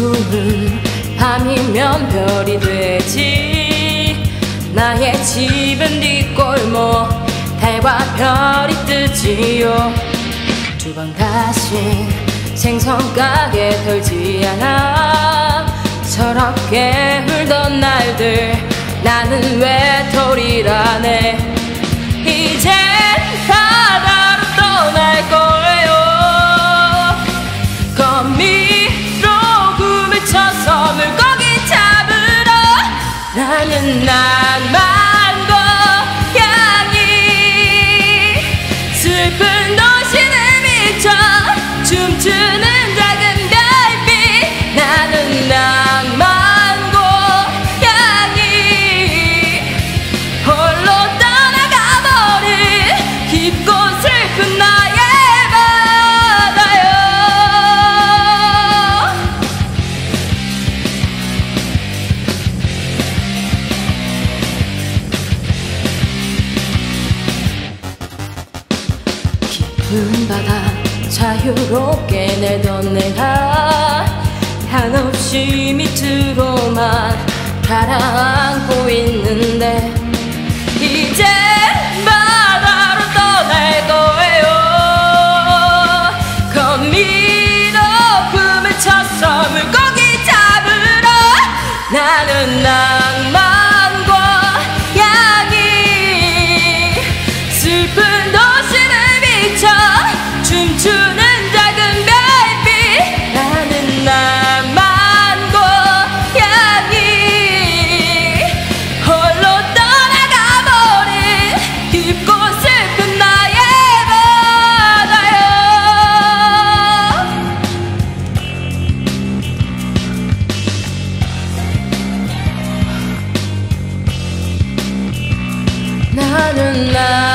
구름은 밤이면 별이 되지. 나의 집은 뒷골목 달과 별이 뜨지요. 두 번 다시 생선가게 털지 않아. 저렇게 울던 날들 나는 외톨이라네. 이젠 바다로 떠날 거예요. 거미로 꿈을 쳐서 물고기 잡으러. 나는 낭만과 향이 슬픈 도시를 비춰 춤추는 작은 별빛. 나는 낭만과 향이 홀로 떠나가버린 깊고 슬픈 나의 바다요. 깊은 바다 자유롭게 내던 내가 한없이 밑으로만 가라앉고 있는데. 이제 바다로 떠날 거예요. 거미로 꿈을 춰서 물고기 잡으러. 나는 낭만과 향이 슬픈 도시를 비춰 춤추는 작은 별빛. 나는 낭만과 향이 홀로 떠나가버린 깊고 슬픈 나의 바다요. 나는